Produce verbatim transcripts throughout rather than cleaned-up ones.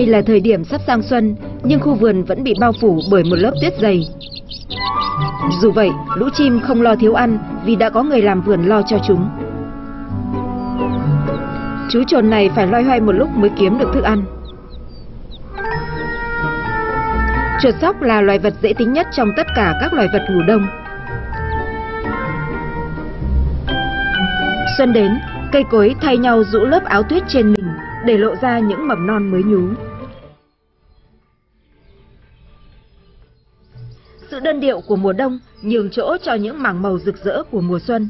Đây là thời điểm sắp sang xuân, nhưng khu vườn vẫn bị bao phủ bởi một lớp tuyết dày. Dù vậy, lũ chim không lo thiếu ăn vì đã có người làm vườn lo cho chúng. Chú chồn này phải loay hoay một lúc mới kiếm được thức ăn. Chuột sóc là loài vật dễ tính nhất trong tất cả các loài vật ngủ đông. Xuân đến, cây cối thay nhau rũ lớp áo tuyết trên mình để lộ ra những mầm non mới nhú. Sự đơn điệu của mùa đông nhường chỗ cho những mảng màu rực rỡ của mùa xuân.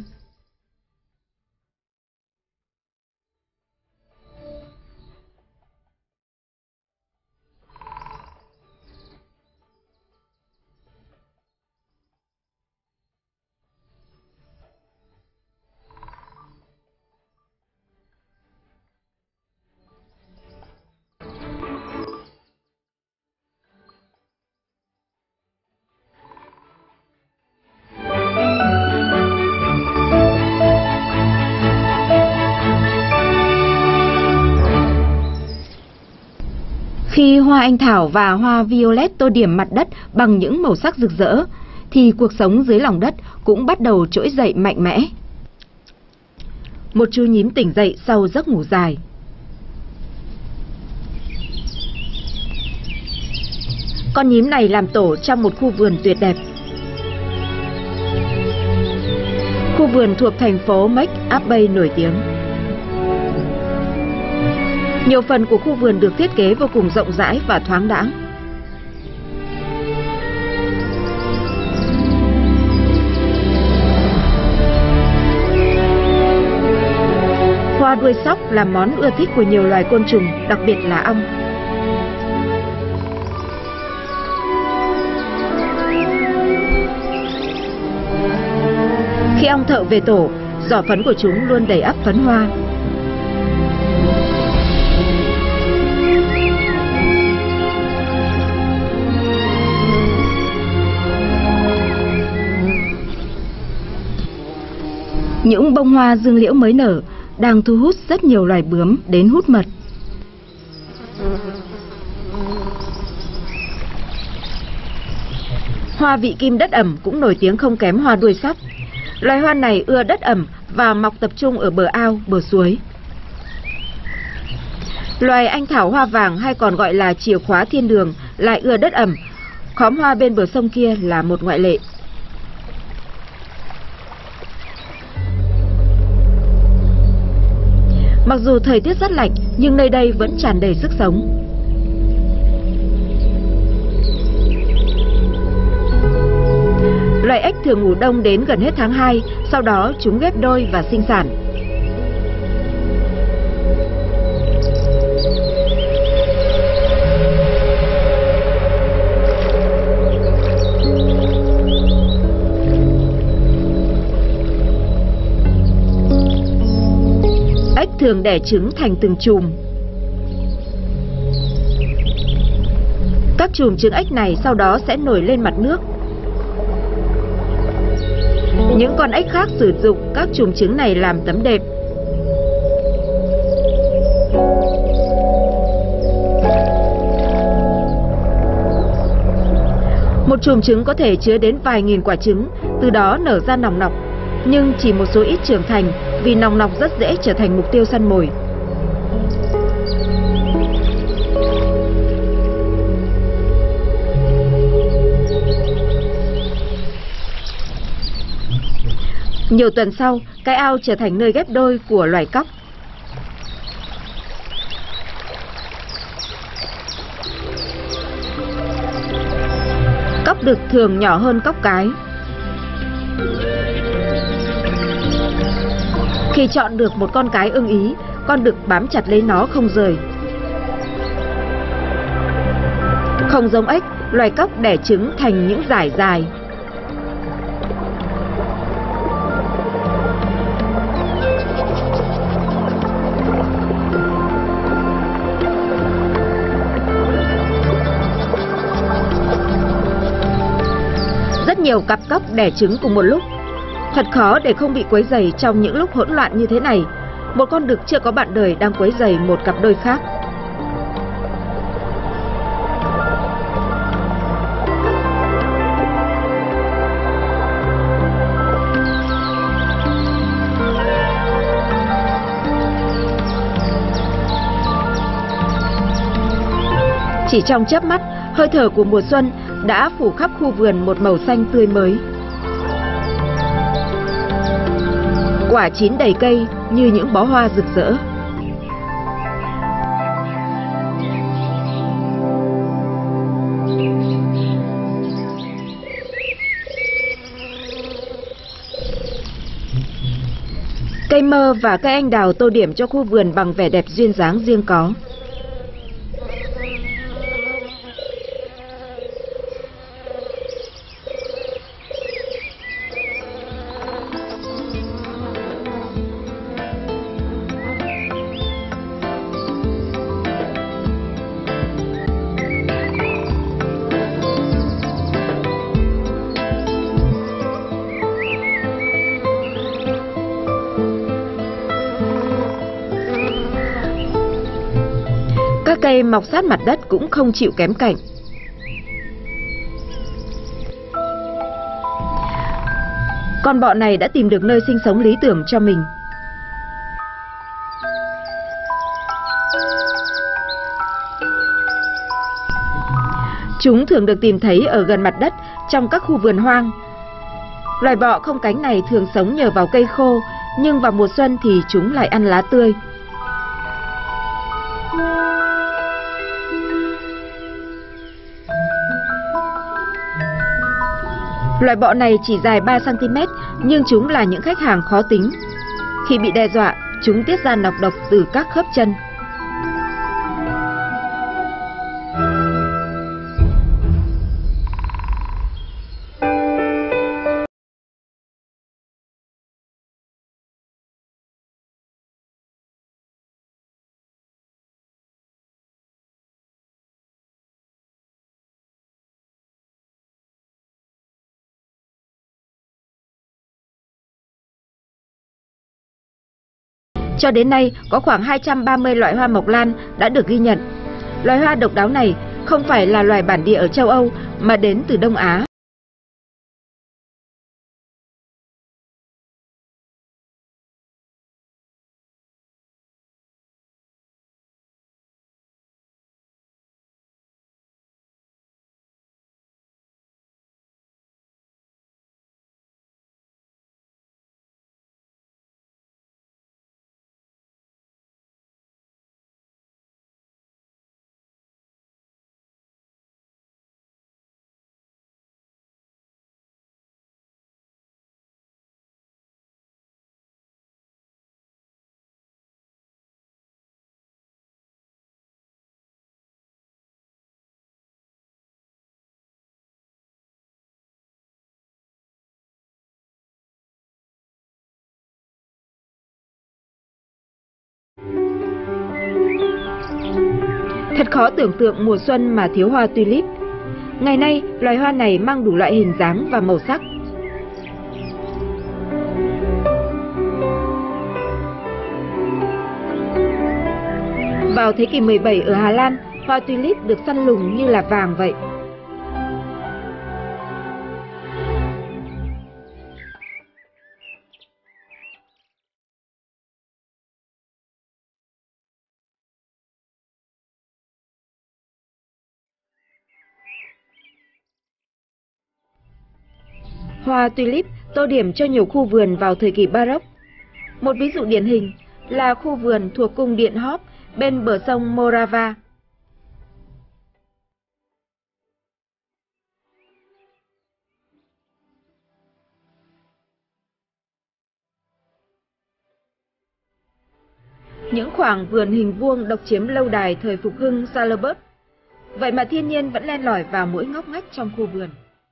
Khi hoa anh thảo và hoa violet tô điểm mặt đất bằng những màu sắc rực rỡ, thì cuộc sống dưới lòng đất cũng bắt đầu trỗi dậy mạnh mẽ. Một chú nhím tỉnh dậy sau giấc ngủ dài. Con nhím này làm tổ trong một khu vườn tuyệt đẹp. Khu vườn thuộc thành phố McAbey nổi tiếng. Nhiều phần của khu vườn được thiết kế vô cùng rộng rãi và thoáng đãng. Hoa đuôi sóc là món ưa thích của nhiều loài côn trùng, đặc biệt là ong. Khi ong thợ về tổ, giỏ phấn của chúng luôn đầy ắp phấn hoa. Những bông hoa dương liễu mới nở đang thu hút rất nhiều loài bướm đến hút mật. Hoa vị kim đất ẩm cũng nổi tiếng không kém hoa đuôi sóc. Loài hoa này ưa đất ẩm và mọc tập trung ở bờ ao, bờ suối. Loài anh thảo hoa vàng hay còn gọi là chìa khóa thiên đường lại ưa đất ẩm. Khóm hoa bên bờ sông kia là một ngoại lệ. Mặc dù thời tiết rất lạnh, nhưng nơi đây vẫn tràn đầy sức sống. Loài ếch thường ngủ đông đến gần hết tháng hai, sau đó chúng ghép đôi và sinh sản. Ếch thường đẻ trứng thành từng chùm. Các chùm trứng ếch này sau đó sẽ nổi lên mặt nước. Những con ếch khác sử dụng các chùm trứng này làm tấm đệm. Một chùm trứng có thể chứa đến vài nghìn quả trứng, từ đó nở ra nòng nọc. Nhưng chỉ một số ít trưởng thành vì nòng nọc rất dễ trở thành mục tiêu săn mồi. Nhiều tuần sau, cái ao trở thành nơi ghép đôi của loài cóc. Cóc đực thường nhỏ hơn cóc cái. Khi chọn được một con cái ưng ý, con đực bám chặt lấy nó không rời. Không giống ếch, loài cóc đẻ trứng thành những dải dài. Rất nhiều cặp cóc đẻ trứng cùng một lúc. Thật khó để không bị quấy rầy trong những lúc hỗn loạn như thế này. Một con đực chưa có bạn đời đang quấy rầy một cặp đôi khác. Chỉ trong chớp mắt, hơi thở của mùa xuân đã phủ khắp khu vườn một màu xanh tươi mới. Quả chín đầy cây như những bó hoa rực rỡ. Cây mơ và cây anh đào tô điểm cho khu vườn bằng vẻ đẹp duyên dáng riêng có. Các cây mọc sát mặt đất cũng không chịu kém cạnh. Con bọ này đã tìm được nơi sinh sống lý tưởng cho mình. Chúng thường được tìm thấy ở gần mặt đất trong các khu vườn hoang. Loài bọ không cánh này thường sống nhờ vào cây khô, nhưng vào mùa xuân thì chúng lại ăn lá tươi. Loài bọ này chỉ dài ba xăng ti mét, nhưng chúng là những khách hàng khó tính. Khi bị đe dọa, chúng tiết ra nọc độc từ các khớp chân. Cho đến nay, có khoảng hai trăm ba mươi loại hoa mộc lan đã được ghi nhận. Loài hoa độc đáo này không phải là loài bản địa ở châu Âu mà đến từ Đông Á. Thật khó tưởng tượng mùa xuân mà thiếu hoa tulip. Ngày nay, loài hoa này mang đủ loại hình dáng và màu sắc. Vào thế kỷ mười bảy ở Hà Lan, hoa tulip được săn lùng như là vàng vậy. Hoa tulip tô điểm cho nhiều khu vườn vào thời kỳ Baroque. Một ví dụ điển hình là khu vườn thuộc cung điện Hop bên bờ sông Morava. Những khoảng vườn hình vuông độc chiếm lâu đài thời phục hưng Salzburg. Vậy mà thiên nhiên vẫn len lỏi vào mỗi ngóc ngách trong khu vườn.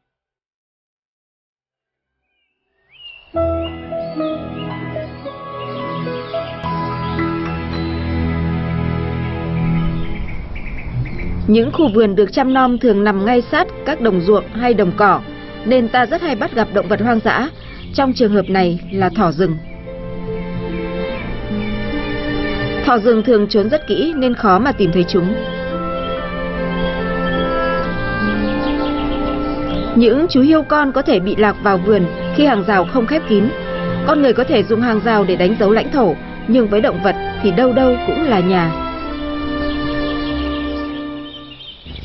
Những khu vườn được chăm nom thường nằm ngay sát các đồng ruộng hay đồng cỏ, nên ta rất hay bắt gặp động vật hoang dã, trong trường hợp này là thỏ rừng. Thỏ rừng thường trốn rất kỹ nên khó mà tìm thấy chúng. Những chú hươu con có thể bị lạc vào vườn khi hàng rào không khép kín. Con người có thể dùng hàng rào để đánh dấu lãnh thổ, nhưng với động vật thì đâu đâu cũng là nhà.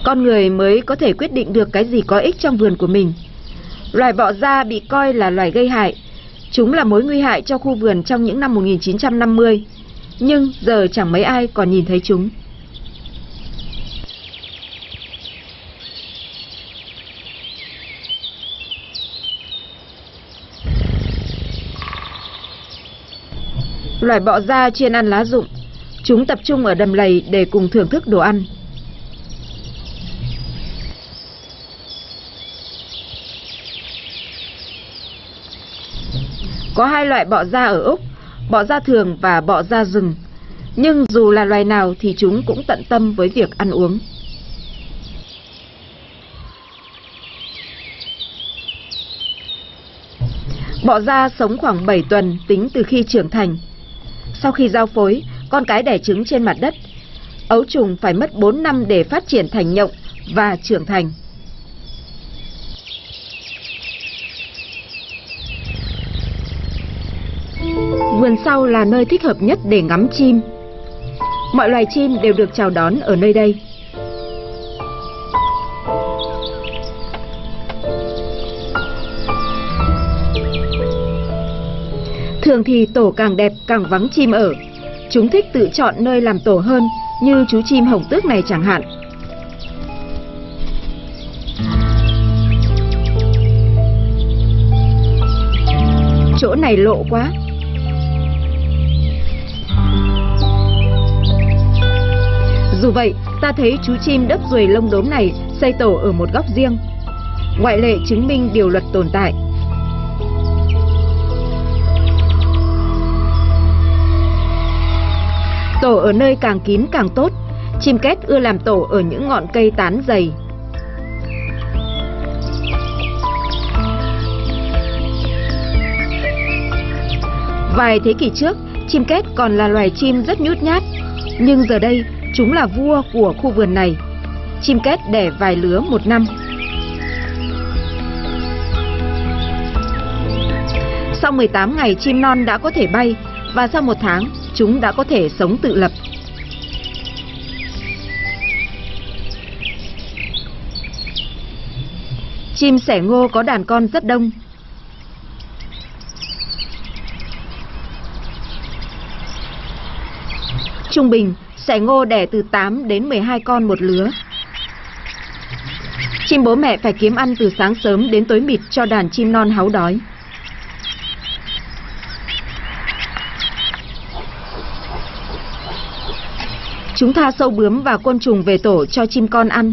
Con người mới có thể quyết định được cái gì có ích trong vườn của mình. Loài bọ ra bị coi là loài gây hại. Chúng là mối nguy hại cho khu vườn trong những năm một nghìn chín trăm năm mươi. Nhưng giờ chẳng mấy ai còn nhìn thấy chúng. Loài bọ ra chuyên ăn lá rụng. Chúng tập trung ở đầm lầy để cùng thưởng thức đồ ăn. Có hai loại bọ ra ở Úc, bọ ra thường và bọ ra rừng. Nhưng dù là loài nào thì chúng cũng tận tâm với việc ăn uống. Bọ ra sống khoảng bảy tuần tính từ khi trưởng thành. Sau khi giao phối, con cái đẻ trứng trên mặt đất. Ấu trùng phải mất bốn năm để phát triển thành nhộng và trưởng thành. Vườn sau là nơi thích hợp nhất để ngắm chim. Mọi loài chim đều được chào đón ở nơi đây. Thường thì tổ càng đẹp càng vắng chim ở. Chúng thích tự chọn nơi làm tổ hơn, như chú chim hồng tước này chẳng hạn. Chỗ này lộ quá. Dù vậy, ta thấy chú chim đớp ruồi lông đốm này xây tổ ở một góc riêng. Ngoại lệ chứng minh điều luật tồn tại. Tổ ở nơi càng kín càng tốt. Chim két ưa làm tổ ở những ngọn cây tán dày. Vài thế kỷ trước, chim két còn là loài chim rất nhút nhát. Nhưng giờ đây, chúng là vua của khu vườn này. Chim két đẻ vài lứa một năm. Sau mười tám ngày, chim non đã có thể bay. Và sau một tháng, chúng đã có thể sống tự lập. Chim sẻ ngô có đàn con rất đông. Trung bình, sẻ ngô đẻ từ tám đến mười hai con một lứa. Chim bố mẹ phải kiếm ăn từ sáng sớm đến tối mịt cho đàn chim non háu đói. Chúng tha sâu bướm và côn trùng về tổ cho chim con ăn.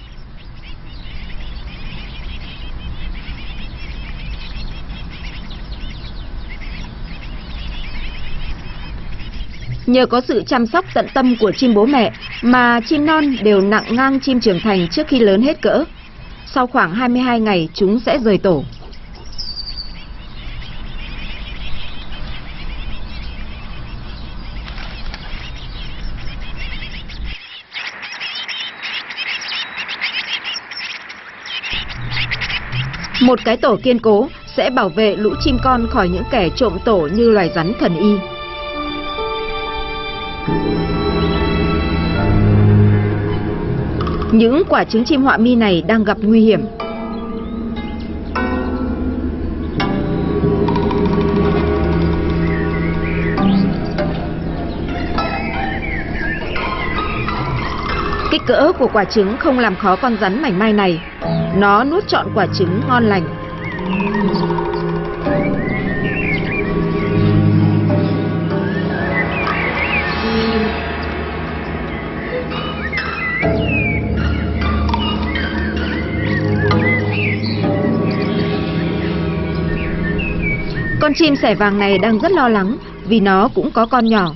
Nhờ có sự chăm sóc tận tâm của chim bố mẹ mà chim non đều nặng ngang chim trưởng thành trước khi lớn hết cỡ. Sau khoảng hai mươi hai ngày chúng sẽ rời tổ. Một cái tổ kiên cố sẽ bảo vệ lũ chim con khỏi những kẻ trộm tổ như loài rắn thần y. Những quả trứng chim họa mi này đang gặp nguy hiểm. Kích cỡ của quả trứng không làm khó con rắn mảnh mai này. Nó nuốt trọn quả trứng ngon lành. Con chim sẻ vàng này đang rất lo lắng vì nó cũng có con nhỏ.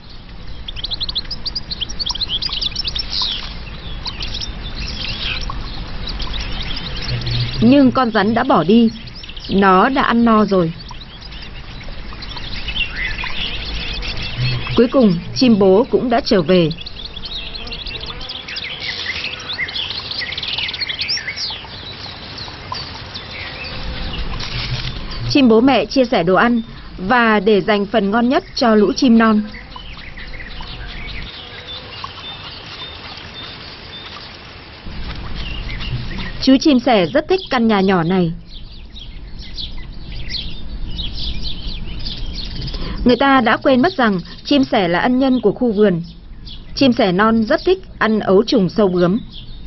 Nhưng con rắn đã bỏ đi. Nó đã ăn no rồi. Cuối cùng, chim bố cũng đã trở về. Chim bố mẹ chia sẻ đồ ăn và để dành phần ngon nhất cho lũ chim non. Chú chim sẻ rất thích căn nhà nhỏ này. Người ta đã quên mất rằng chim sẻ là ân nhân của khu vườn. Chim sẻ non rất thích ăn ấu trùng sâu bướm.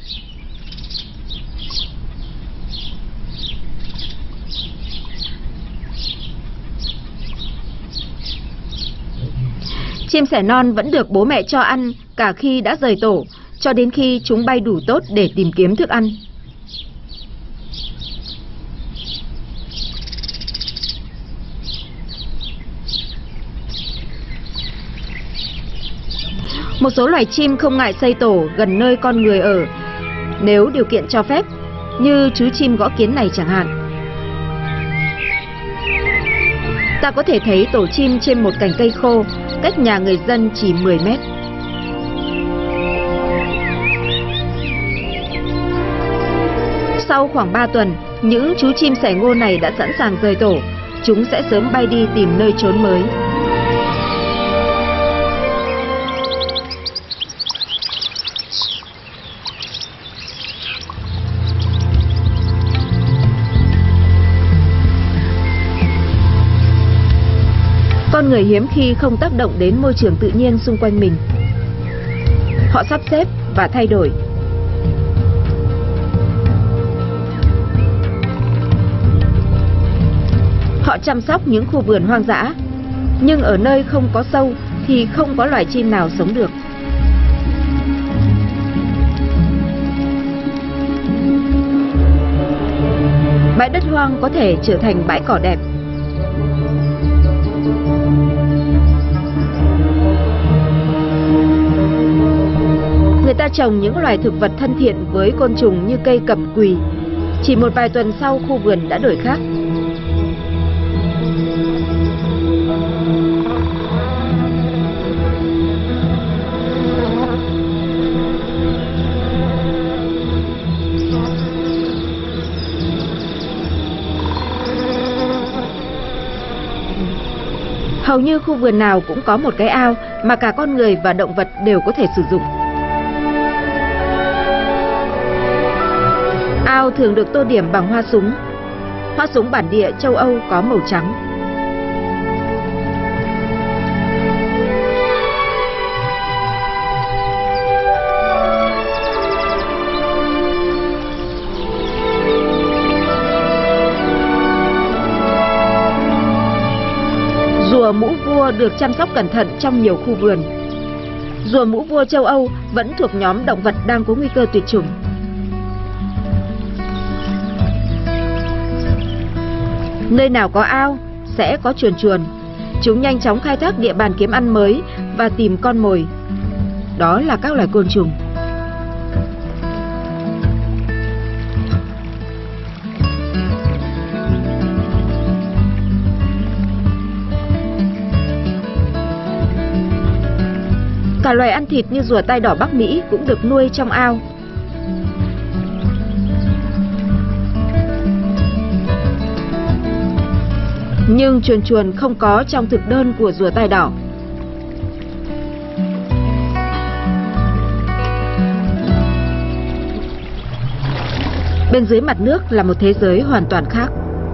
Chim sẻ non vẫn được bố mẹ cho ăn cả khi đã rời tổ, cho đến khi chúng bay đủ tốt để tìm kiếm thức ăn. Một số loài chim không ngại xây tổ gần nơi con người ở, nếu điều kiện cho phép, như chú chim gõ kiến này chẳng hạn. Ta có thể thấy tổ chim trên một cành cây khô, cách nhà người dân chỉ mười mét. Sau khoảng ba tuần, những chú chim sẻ ngô này đã sẵn sàng rời tổ. Chúng sẽ sớm bay đi tìm nơi trốn mới. Con người hiếm khi không tác động đến môi trường tự nhiên xung quanh mình. Họ sắp xếp và thay đổi. Họ chăm sóc những khu vườn hoang dã, nhưng ở nơi không có sâu thì không có loài chim nào sống được. Bãi đất hoang có thể trở thành bãi cỏ đẹp. Người ta trồng những loài thực vật thân thiện với côn trùng như cây cẩm quỳ. Chỉ một vài tuần sau, khu vườn đã đổi khác. Hầu như khu vườn nào cũng có một cái ao mà cả con người và động vật đều có thể sử dụng. Ao thường được tô điểm bằng hoa súng. Hoa súng bản địa châu Âu có màu trắng. Rùa mũ vua được chăm sóc cẩn thận trong nhiều khu vườn. Rùa mũ vua châu Âu vẫn thuộc nhóm động vật đang có nguy cơ tuyệt chủng. Nơi nào có ao sẽ có chuồn chuồn. Chúng nhanh chóng khai thác địa bàn kiếm ăn mới và tìm con mồi. Đó là các loài côn trùng. Cả loài ăn thịt như rùa tai đỏ Bắc Mỹ cũng được nuôi trong ao. Nhưng chuồn chuồn không có trong thực đơn của rùa tai đỏ. Bên dưới mặt nước là một thế giới hoàn toàn khác.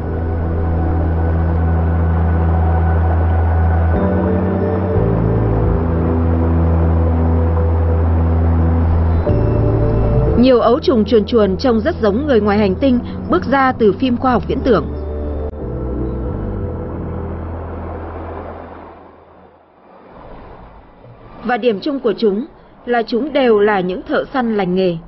Nhiều ấu trùng chuồn chuồn trông rất giống người ngoài hành tinh bước ra từ phim khoa học viễn tưởng. Và điểm chung của chúng là chúng đều là những thợ săn lành nghề.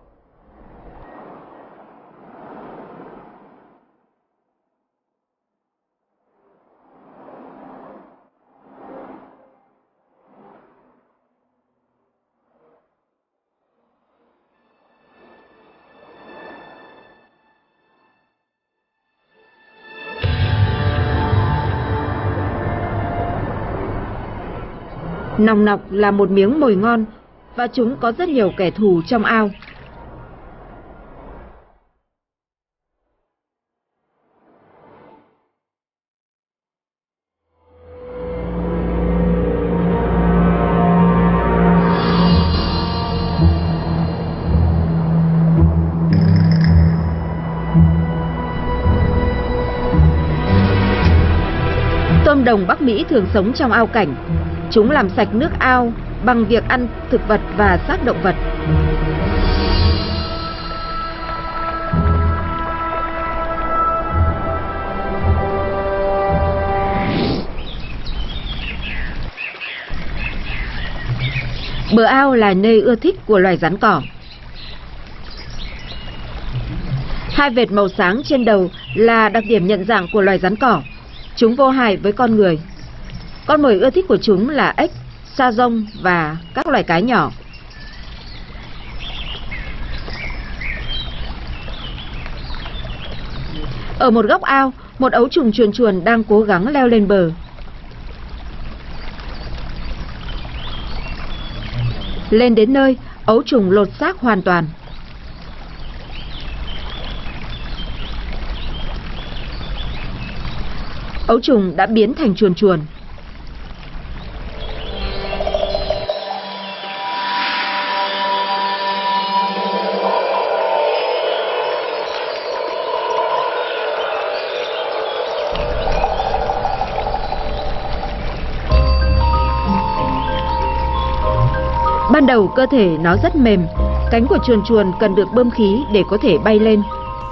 Nòng nọc là một miếng mồi ngon và chúng có rất nhiều kẻ thù trong ao. Tôm đồng Bắc Mỹ thường sống trong ao cảnh. Chúng làm sạch nước ao bằng việc ăn thực vật và xác động vật. Bờ ao là nơi ưa thích của loài rắn cỏ. Hai vệt màu sáng trên đầu là đặc điểm nhận dạng của loài rắn cỏ. Chúng vô hại với con người. Con mồi ưa thích của chúng là ếch, sa rông và các loài cá nhỏ. Ở một góc ao, một ấu trùng chuồn chuồn đang cố gắng leo lên bờ. Lên đến nơi, ấu trùng lột xác hoàn toàn. Ấu trùng đã biến thành chuồn chuồn. Ban đầu cơ thể nó rất mềm, cánh của chuồn chuồn cần được bơm khí để có thể bay lên.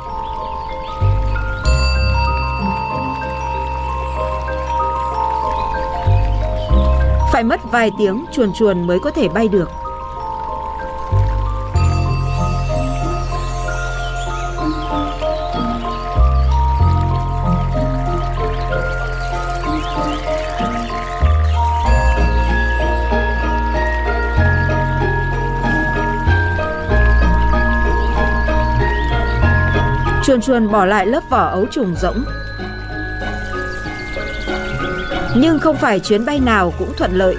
Phải mất vài tiếng chuồn chuồn mới có thể bay được. Chuồn chuồn bỏ lại lớp vỏ ấu trùng rỗng. Nhưng không phải chuyến bay nào cũng thuận lợi.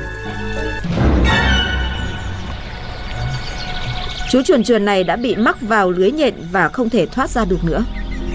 Chú chuồn chuồn này đã bị mắc vào lưới nhện và không thể thoát ra được nữa.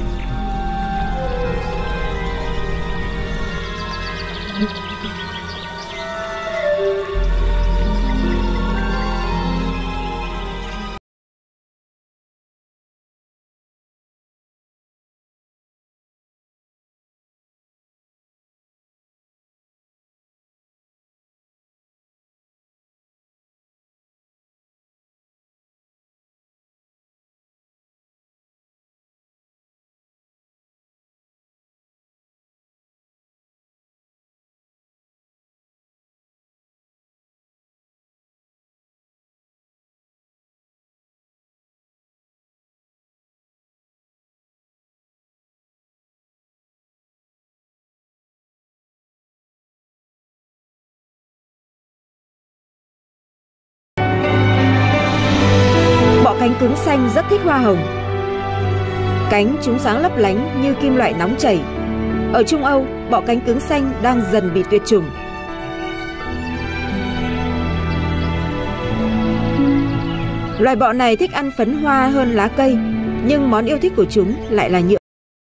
Cánh cứng xanh rất thích hoa hồng. Cánh chúng sáng lấp lánh như kim loại nóng chảy. Ở Trung Âu, bọ cánh cứng xanh đang dần bị tuyệt chủng. Loài bọ này thích ăn phấn hoa hơn lá cây, nhưng món yêu thích của chúng lại là nhựa.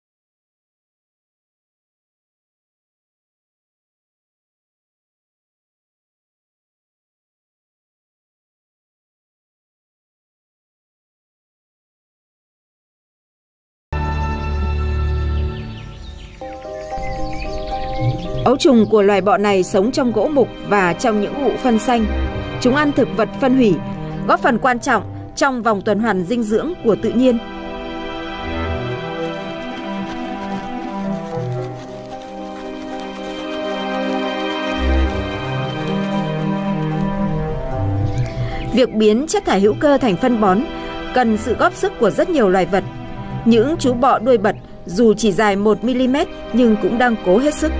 Ấu trùng của loài bọ này sống trong gỗ mục và trong những ụ phân xanh. Chúng ăn thực vật phân hủy, góp phần quan trọng trong vòng tuần hoàn dinh dưỡng của tự nhiên. Việc biến chất thải hữu cơ thành phân bón cần sự góp sức của rất nhiều loài vật. Những chú bọ đuôi bật dù chỉ dài một mi li mét nhưng cũng đang cố hết sức.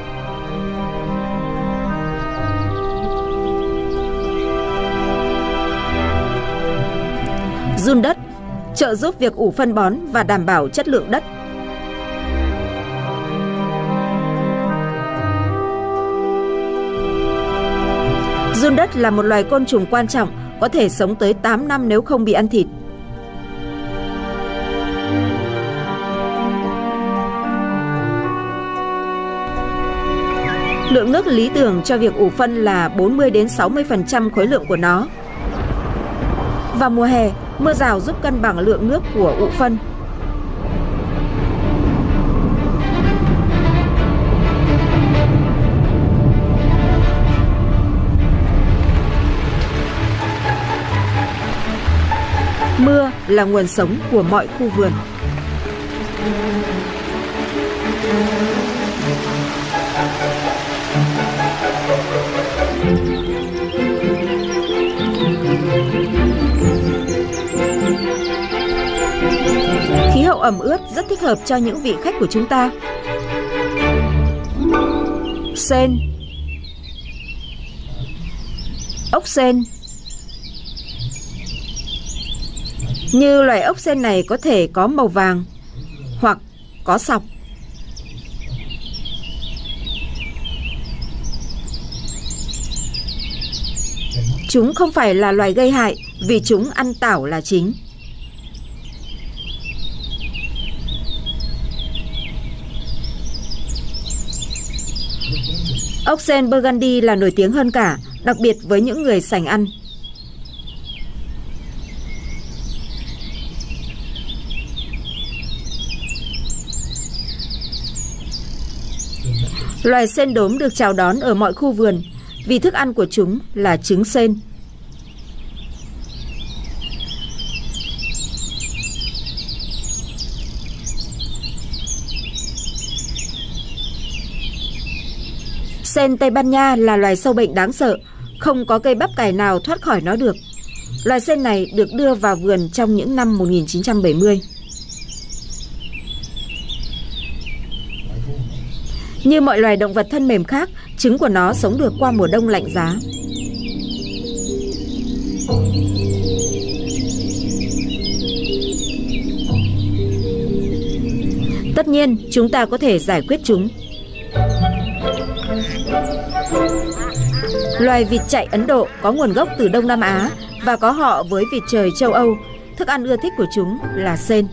Giun đất trợ giúp việc ủ phân bón và đảm bảo chất lượng đất. Giun đất là một loài côn trùng quan trọng, có thể sống tới tám năm nếu không bị ăn thịt. Lượng nước lý tưởng cho việc ủ phân là bốn mươi đến sáu mươi phần trăm khối lượng của nó. Vào mùa hè, mưa rào giúp cân bằng lượng nước của ụ phân. là nguồn sống của mọi khu vườn. Khí hậu ẩm ướt rất thích hợp cho những vị khách của chúng ta. Sen, ốc sên. Như loài ốc sên này có thể có màu vàng hoặc có sọc. Chúng không phải là loài gây hại vì chúng ăn tảo là chính. Ốc sên Burgundy là nổi tiếng hơn cả, đặc biệt với những người sành ăn. Loài sên đốm được chào đón ở mọi khu vườn vì thức ăn của chúng là trứng sên. Sên Tây Ban Nha là loài sâu bệnh đáng sợ, không có cây bắp cải nào thoát khỏi nó được. Loài sên này được đưa vào vườn trong những năm một nghìn chín trăm bảy mươi. Như mọi loài động vật thân mềm khác, trứng của nó sống được qua mùa đông lạnh giá. Tất nhiên, chúng ta có thể giải quyết chúng. Loài vịt chạy Ấn Độ có nguồn gốc từ Đông Nam Á và có họ với vịt trời châu Âu. Thức ăn ưa thích của chúng là sên.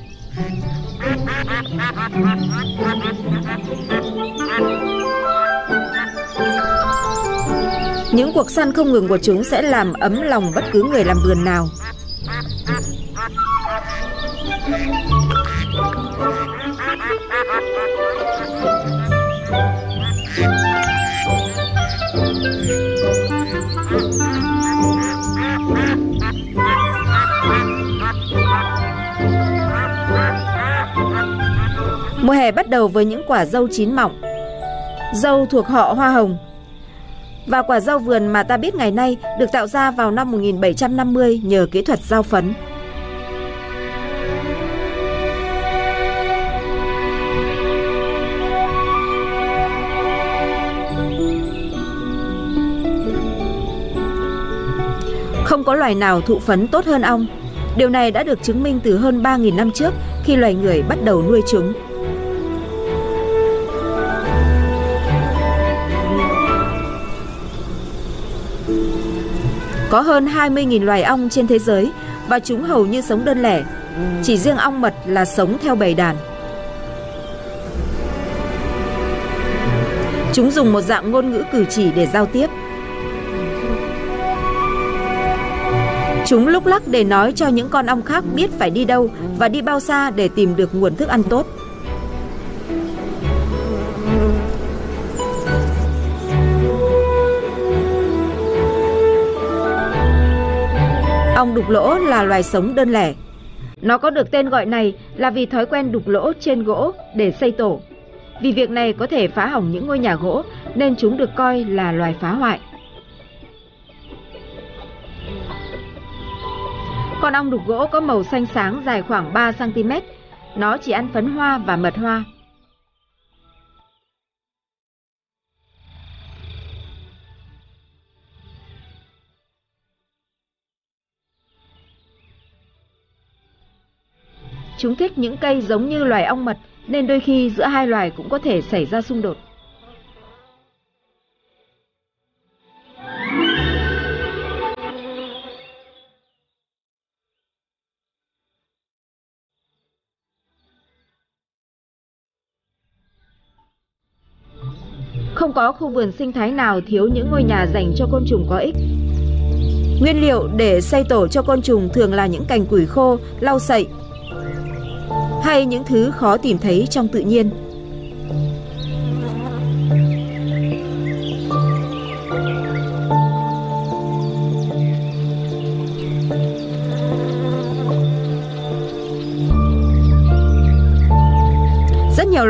Những cuộc săn không ngừng của chúng sẽ làm ấm lòng bất cứ người làm vườn nào. Mùa hè bắt đầu với những quả dâu chín mọng. Dâu thuộc họ hoa hồng. Và quả dâu vườn mà ta biết ngày nay được tạo ra vào năm một nghìn bảy trăm năm mươi nhờ kỹ thuật dao phấn. Không có loài nào thụ phấn tốt hơn ong. Điều này đã được chứng minh từ hơn ba nghìn năm trước khi loài người bắt đầu nuôi chúng. Có hơn hai mươi nghìn loài ong trên thế giới và chúng hầu như sống đơn lẻ. Chỉ riêng ong mật là sống theo bầy đàn. Chúng dùng một dạng ngôn ngữ cử chỉ để giao tiếp. Chúng lúc lắc để nói cho những con ong khác biết phải đi đâu và đi bao xa để tìm được nguồn thức ăn tốt. Ong đục lỗ là loài sống đơn lẻ. Nó có được tên gọi này là vì thói quen đục lỗ trên gỗ để xây tổ. Vì việc này có thể phá hỏng những ngôi nhà gỗ nên chúng được coi là loài phá hoại. Con ong đục gỗ có màu xanh sáng dài khoảng ba xăng ti mét. Nó chỉ ăn phấn hoa và mật hoa. Chúng thích những cây giống như loài ong mật nên đôi khi giữa hai loài cũng có thể xảy ra xung đột. Không có khu vườn sinh thái nào thiếu những ngôi nhà dành cho côn trùng có ích. Nguyên liệu để xây tổ cho côn trùng thường là những cành củi khô, lau sậy hay những thứ khó tìm thấy trong tự nhiên.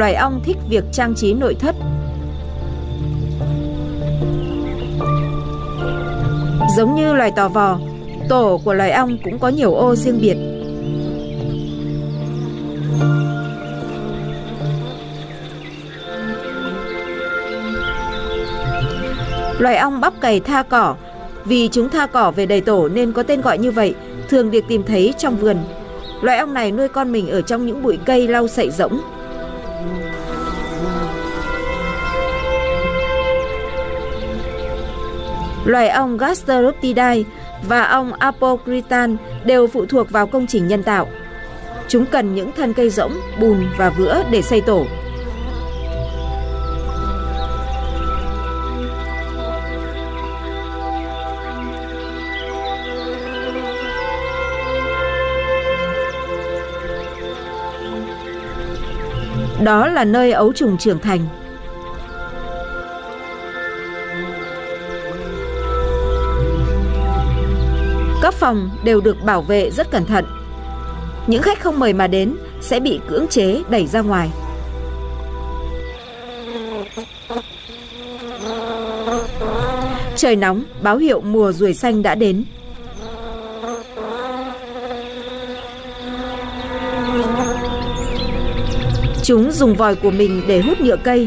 loài ong thích việc trang trí nội thất. Giống như loài tò vò, tổ của loài ong cũng có nhiều ô riêng biệt. Loài ong bắp cày tha cỏ, vì chúng tha cỏ về đầy tổ nên có tên gọi như vậy, thường được tìm thấy trong vườn. Loài ong này nuôi con mình ở trong những bụi cây lau sậy rỗng. Loài ong Gasteroptidae và ong Apocritan đều phụ thuộc vào công trình nhân tạo. Chúng cần những thân cây rỗng, bùn và vữa để xây tổ. Đó là nơi ấu trùng trưởng thành. Các phòng đều được bảo vệ rất cẩn thận. Những khách không mời mà đến sẽ bị cưỡng chế đẩy ra ngoài. Trời nóng báo hiệu mùa ruồi xanh đã đến. Chúng dùng vòi của mình để hút nhựa cây.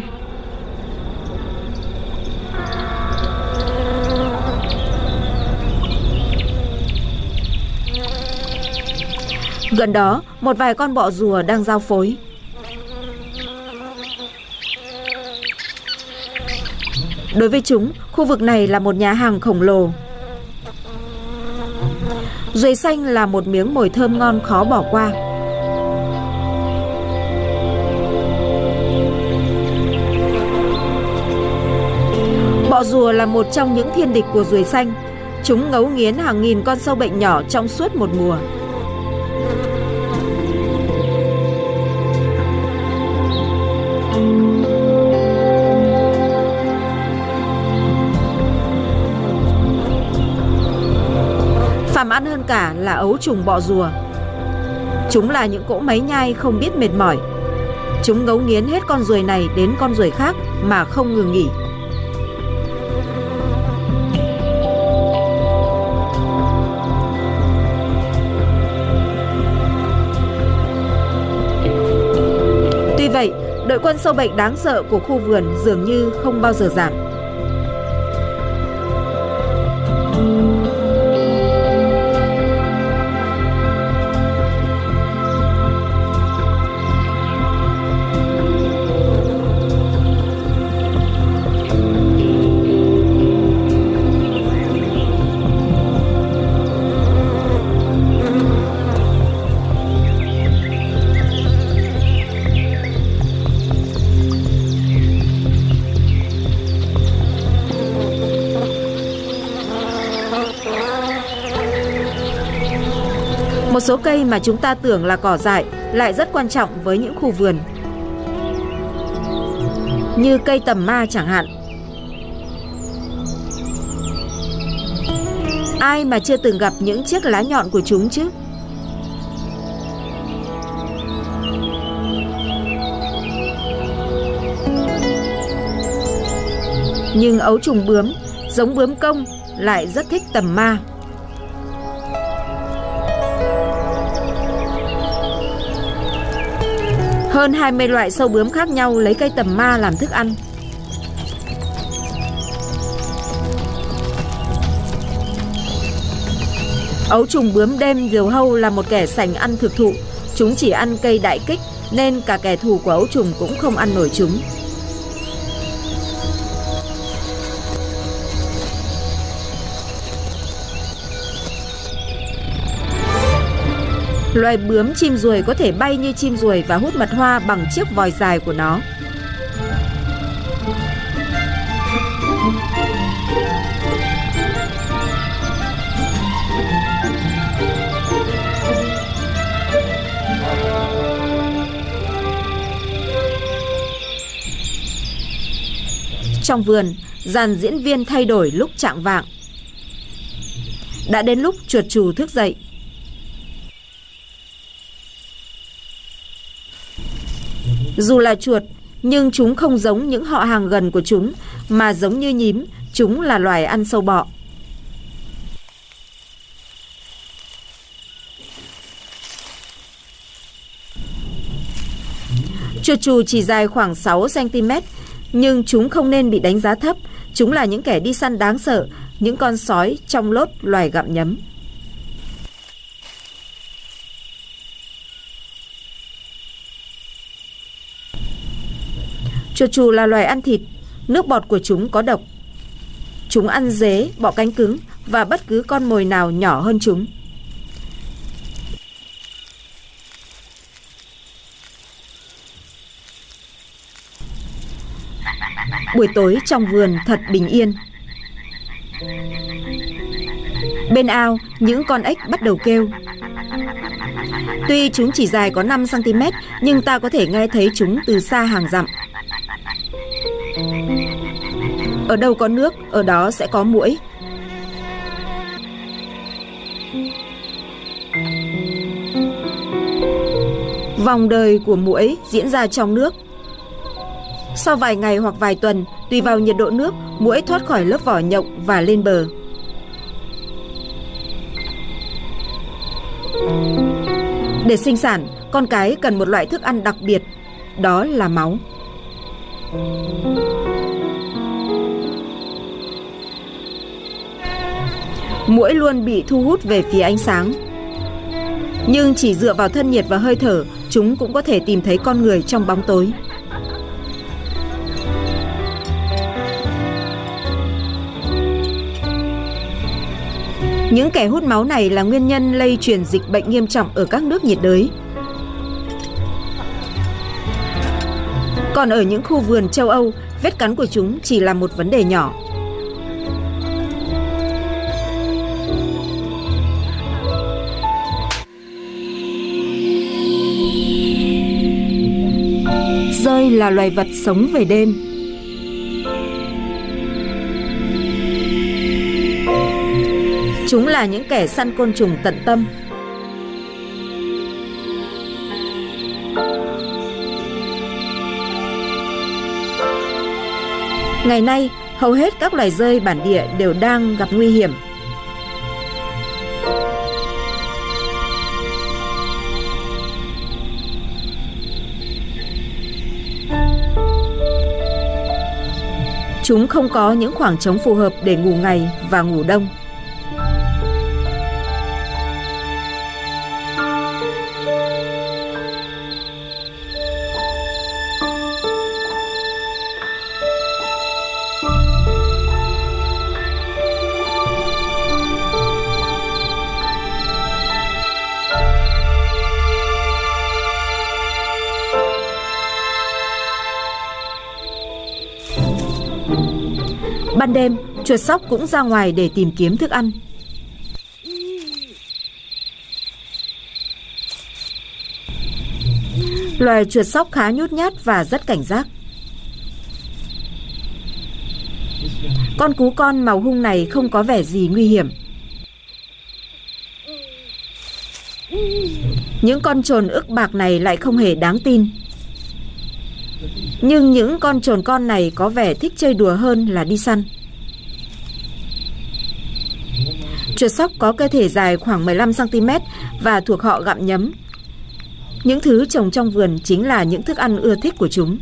Gần đó, một vài con bọ rùa đang giao phối. Đối với chúng, khu vực này là một nhà hàng khổng lồ. Ruồi xanh là một miếng mồi thơm ngon khó bỏ qua. Bọ rùa là một trong những thiên địch của ruồi xanh. Chúng ngấu nghiến hàng nghìn con sâu bệnh nhỏ trong suốt một mùa. Phàm ăn hơn cả là ấu trùng bọ rùa. Chúng là những cỗ máy nhai không biết mệt mỏi. Chúng ngấu nghiến hết con ruồi này đến con ruồi khác mà không ngừng nghỉ. Tuy vậy, đội quân sâu bệnh đáng sợ của khu vườn dường như không bao giờ giảm. Một số cây mà chúng ta tưởng là cỏ dại lại rất quan trọng với những khu vườn. Như cây tầm ma chẳng hạn. Ai mà chưa từng gặp những chiếc lá nhọn của chúng chứ? Nhưng ấu trùng bướm, giống bướm công, lại rất thích tầm ma. Hơn hai mươi loại sâu bướm khác nhau lấy cây tầm ma làm thức ăn. Ấu trùng bướm đêm diều hâu là một kẻ sành ăn thực thụ. Chúng chỉ ăn cây đại kích nên cả kẻ thù của ấu trùng cũng không ăn nổi chúng. Loài bướm chim ruồi có thể bay như chim ruồi và hút mật hoa bằng chiếc vòi dài của nó. Trong vườn, dàn diễn viên thay đổi lúc chạng vạng. Đã đến lúc chuột chù thức dậy. Dù là chuột, nhưng chúng không giống những họ hàng gần của chúng, mà giống như nhím, chúng là loài ăn sâu bọ. Chuột chù chỉ dài khoảng sáu xăng ti mét, nhưng chúng không nên bị đánh giá thấp. Chúng là những kẻ đi săn đáng sợ, những con sói trong lốt loài gặm nhấm. Chuột chù là loài ăn thịt, nước bọt của chúng có độc. Chúng ăn dế, bọ cánh cứng và bất cứ con mồi nào nhỏ hơn chúng. Buổi tối trong vườn thật bình yên. Bên ao, những con ếch bắt đầu kêu. Tuy chúng chỉ dài có năm xăng ti mét, nhưng ta có thể nghe thấy chúng từ xa hàng dặm. Ở đâu có nước, ở đó sẽ có muỗi. Vòng đời của muỗi diễn ra trong nước. Sau vài ngày hoặc vài tuần, tùy vào nhiệt độ nước, muỗi thoát khỏi lớp vỏ nhộng và lên bờ. Để sinh sản, con cái cần một loại thức ăn đặc biệt, đó là máu. Muỗi luôn bị thu hút về phía ánh sáng. Nhưng chỉ dựa vào thân nhiệt và hơi thở, chúng cũng có thể tìm thấy con người trong bóng tối. Những kẻ hút máu này là nguyên nhân lây truyền dịch bệnh nghiêm trọng ở các nước nhiệt đới. Còn ở những khu vườn châu Âu, vết cắn của chúng chỉ là một vấn đề nhỏ. Dơi là loài vật sống về đêm. Chúng là những kẻ săn côn trùng tận tâm. Ngày nay, hầu hết các loài dơi bản địa đều đang gặp nguy hiểm. Chúng không có những khoảng trống phù hợp để ngủ ngày và ngủ đông. Ban đêm, chuột sóc cũng ra ngoài để tìm kiếm thức ăn. Loài chuột sóc khá nhút nhát và rất cảnh giác. Con cú con màu hung này không có vẻ gì nguy hiểm. Những con trồn ức bạc này lại không hề đáng tin. Nhưng những con trồn con này có vẻ thích chơi đùa hơn là đi săn. Chuột sóc có cơ thể dài khoảng mười lăm xăng ti mét và thuộc họ gặm nhấm. Những thứ trồng trong vườn chính là những thức ăn ưa thích của chúng.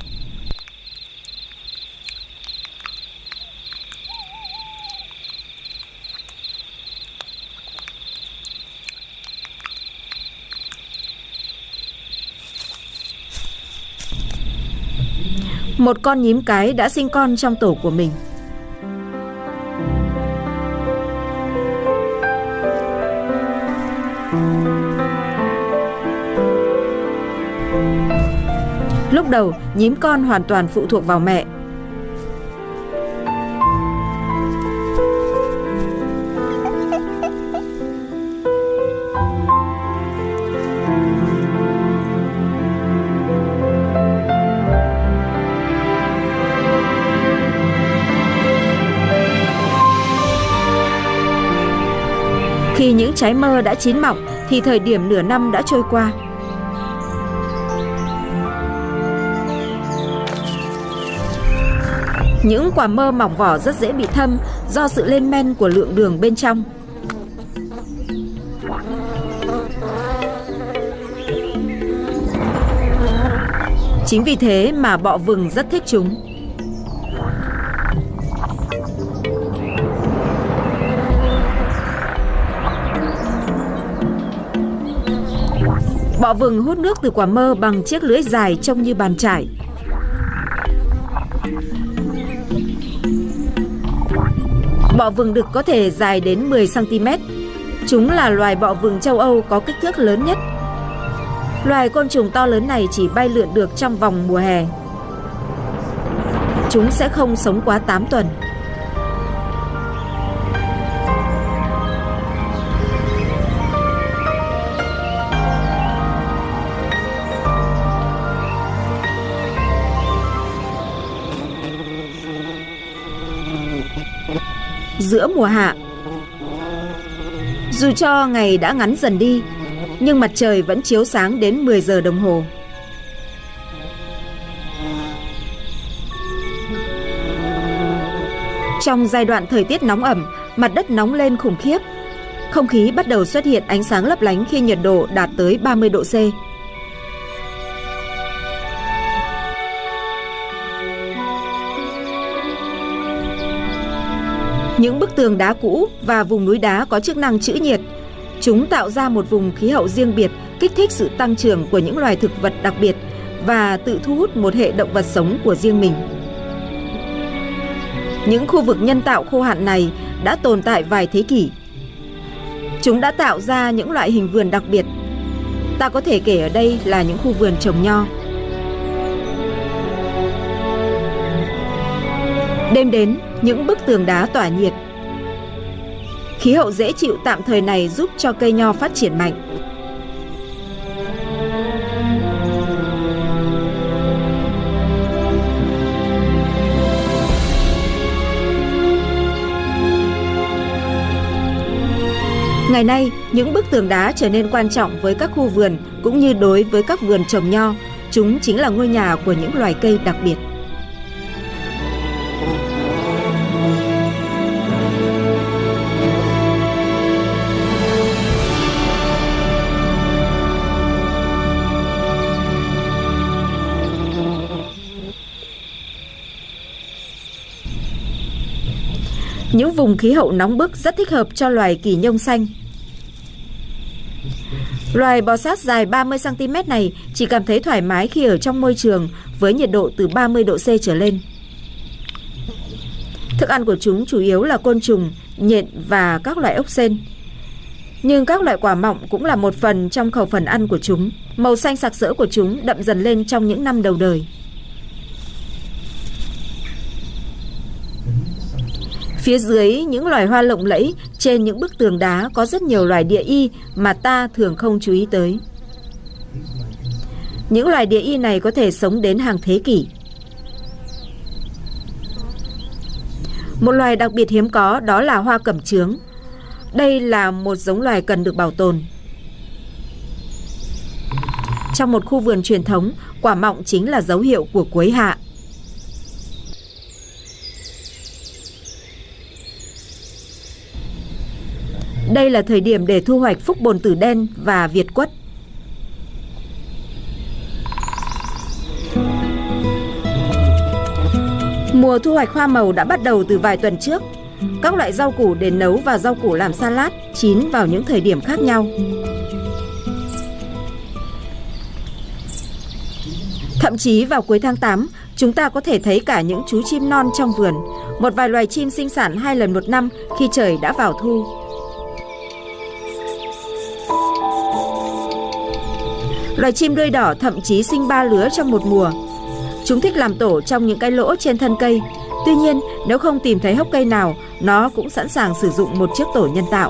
Một con nhím cái đã sinh con trong tổ của mình. Lúc đầu, nhím con hoàn toàn phụ thuộc vào mẹ. Khi những trái mơ đã chín mọng thì thời điểm nửa năm đã trôi qua. Những quả mơ mỏng vỏ rất dễ bị thâm do sự lên men của lượng đường bên trong. Chính vì thế mà bọ vừng rất thích chúng. Bọ vừng hút nước từ quả mơ bằng chiếc lưỡi dài trông như bàn chải. Bọ vừng đực có thể dài đến mười xăng ti mét. Chúng là loài bọ vừng châu Âu có kích thước lớn nhất. Loài côn trùng to lớn này chỉ bay lượn được trong vòng mùa hè. Chúng sẽ không sống quá tám tuần. Giữa mùa hạ, dù cho ngày đã ngắn dần đi, nhưng mặt trời vẫn chiếu sáng đến mười giờ đồng hồ. Trong giai đoạn thời tiết nóng ẩm, mặt đất nóng lên khủng khiếp. Không khí bắt đầu xuất hiện ánh sáng lấp lánh khi nhiệt độ đạt tới ba mươi độ C. Những bức tường đá cũ và vùng núi đá có chức năng trữ nhiệt. Chúng tạo ra một vùng khí hậu riêng biệt, kích thích sự tăng trưởng của những loài thực vật đặc biệt và tự thu hút một hệ động vật sống của riêng mình. Những khu vực nhân tạo khô hạn này đã tồn tại vài thế kỷ. Chúng đã tạo ra những loại hình vườn đặc biệt. Ta có thể kể ở đây là những khu vườn trồng nho. Đêm đến, những bức tường đá tỏa nhiệt. Khí hậu dễ chịu tạm thời này giúp cho cây nho phát triển mạnh. Ngày nay, những bức tường đá trở nên quan trọng với các khu vườn cũng như đối với các vườn trồng nho. Chúng chính là ngôi nhà của những loài cây đặc biệt. Những vùng khí hậu nóng bức rất thích hợp cho loài kỳ nhông xanh. Loài bò sát dài ba mươi xăng ti mét này chỉ cảm thấy thoải mái khi ở trong môi trường với nhiệt độ từ ba mươi độ C trở lên. Thức ăn của chúng chủ yếu là côn trùng, nhện và các loại ốc sên. Nhưng các loại quả mọng cũng là một phần trong khẩu phần ăn của chúng. Màu xanh sặc sỡ của chúng đậm dần lên trong những năm đầu đời. Phía dưới những loài hoa lộng lẫy trên những bức tường đá có rất nhiều loài địa y mà ta thường không chú ý tới. Những loài địa y này có thể sống đến hàng thế kỷ. Một loài đặc biệt hiếm có đó là hoa cẩm chướng. Đây là một giống loài cần được bảo tồn. Trong một khu vườn truyền thống, quả mọng chính là dấu hiệu của cuối hạ. Đây là thời điểm để thu hoạch phúc bồn tử đen và việt quất. Mùa thu hoạch hoa màu đã bắt đầu từ vài tuần trước. Các loại rau củ để nấu và rau củ làm salad chín vào những thời điểm khác nhau. Thậm chí vào cuối tháng tám, chúng ta có thể thấy cả những chú chim non trong vườn. Một vài loài chim sinh sản hai lần một năm khi trời đã vào thu. Loài chim đuôi đỏ thậm chí sinh ba lứa trong một mùa. Chúng thích làm tổ trong những cái lỗ trên thân cây. Tuy nhiên, nếu không tìm thấy hốc cây nào, nó cũng sẵn sàng sử dụng một chiếc tổ nhân tạo.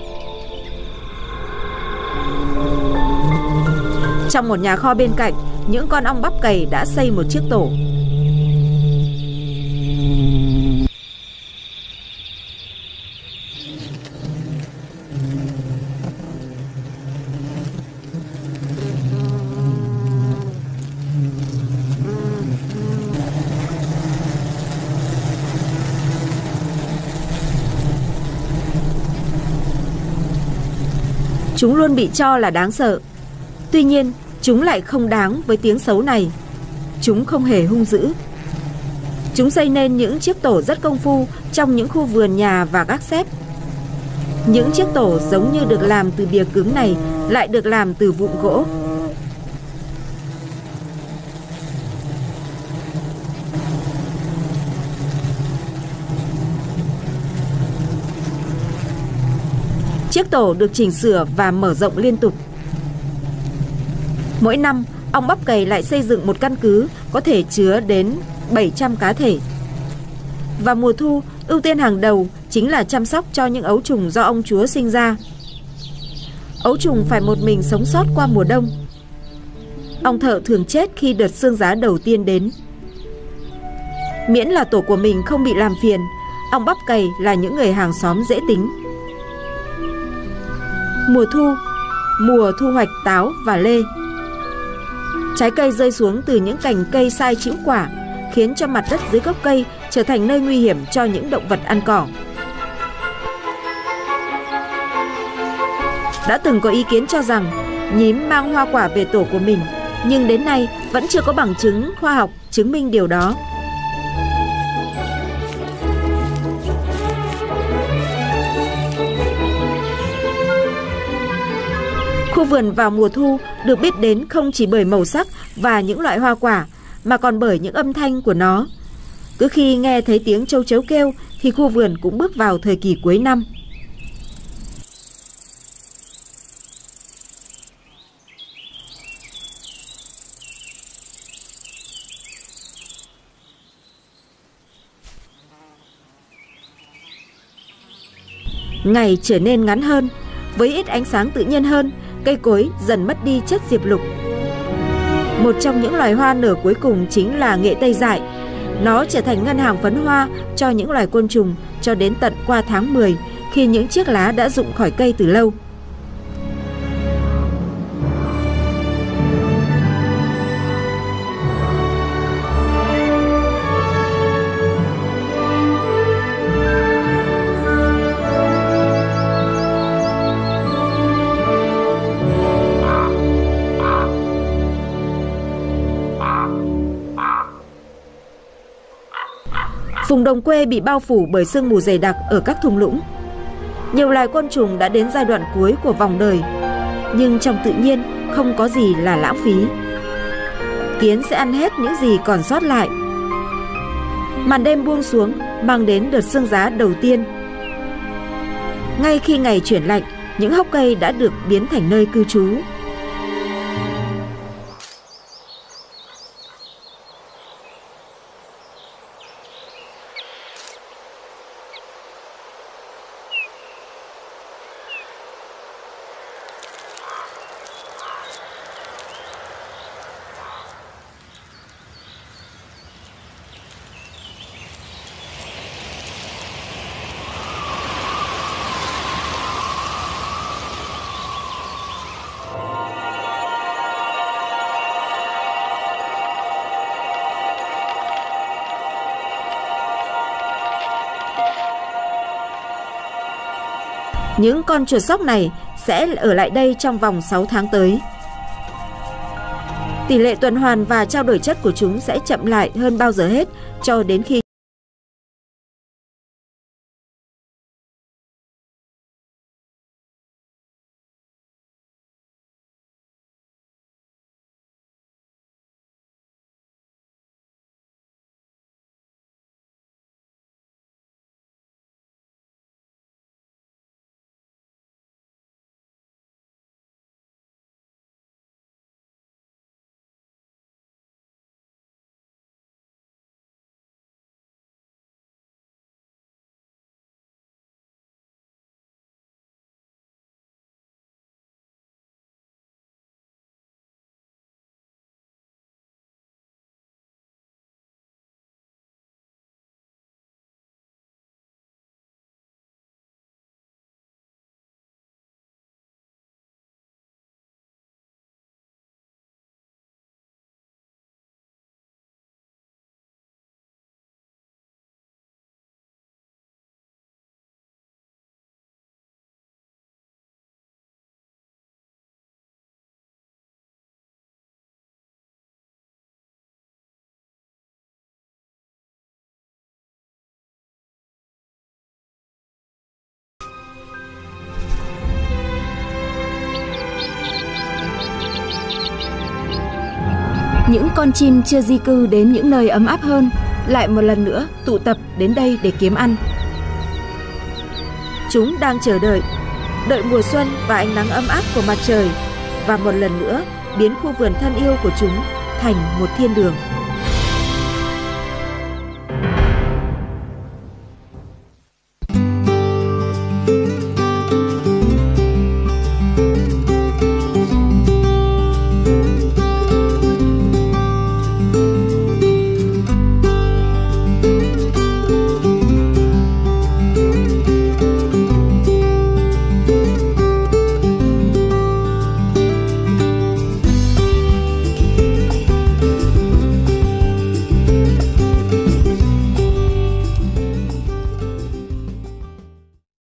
Trong một nhà kho bên cạnh, những con ong bắp cày đã xây một chiếc tổ. Chúng luôn bị cho là đáng sợ. Tuy nhiên, chúng lại không đáng với tiếng xấu này. Chúng không hề hung dữ. Chúng xây nên những chiếc tổ rất công phu trong những khu vườn nhà và gác xếp. Những chiếc tổ giống như được làm từ bìa cứng này lại được làm từ vụn gỗ. Chiếc tổ được chỉnh sửa và mở rộng liên tục. Mỗi năm, ong bắp cày lại xây dựng một căn cứ có thể chứa đến bảy trăm cá thể. Vào mùa thu, ưu tiên hàng đầu chính là chăm sóc cho những ấu trùng do ong chúa sinh ra. Ấu trùng phải một mình sống sót qua mùa đông. Ong thợ thường chết khi đợt sương giá đầu tiên đến. Miễn là tổ của mình không bị làm phiền, ong bắp cày là những người hàng xóm dễ tính. Mùa thu, mùa thu hoạch táo và lê. Trái cây rơi xuống từ những cành cây sai chĩu quả, khiến cho mặt đất dưới gốc cây trở thành nơi nguy hiểm cho những động vật ăn cỏ. Đã từng có ý kiến cho rằng nhím mang hoa quả về tổ của mình, nhưng đến nay vẫn chưa có bằng chứng khoa học chứng minh điều đó. Khu vườn vào mùa thu được biết đến không chỉ bởi màu sắc và những loại hoa quả, mà còn bởi những âm thanh của nó. Cứ khi nghe thấy tiếng châu chấu kêu thì khu vườn cũng bước vào thời kỳ cuối năm. Ngày trở nên ngắn hơn, với ít ánh sáng tự nhiên hơn, cây cối dần mất đi chất diệp lục. Một trong những loài hoa nở cuối cùng chính là nghệ tây dại. Nó trở thành ngân hàng phấn hoa cho những loài côn trùng cho đến tận qua tháng mười, khi những chiếc lá đã rụng khỏi cây từ lâu. Vùng đồng quê bị bao phủ bởi sương mù dày đặc ở các thung lũng. Nhiều loài côn trùng đã đến giai đoạn cuối của vòng đời, nhưng trong tự nhiên không có gì là lãng phí. Kiến sẽ ăn hết những gì còn sót lại. Màn đêm buông xuống mang đến đợt sương giá đầu tiên. Ngay khi ngày chuyển lạnh, những hốc cây đã được biến thành nơi cư trú. Những con chuột sóc này sẽ ở lại đây trong vòng sáu tháng tới. Tỷ lệ tuần hoàn và trao đổi chất của chúng sẽ chậm lại hơn bao giờ hết cho đến khi Những con chim chưa di cư đến những nơi ấm áp hơn lại một lần nữa tụ tập đến đây để kiếm ăn. Chúng đang chờ đợi, đợi mùa xuân và ánh nắng ấm áp của mặt trời, và một lần nữa biến khu vườn thân yêu của chúng thành một thiên đường.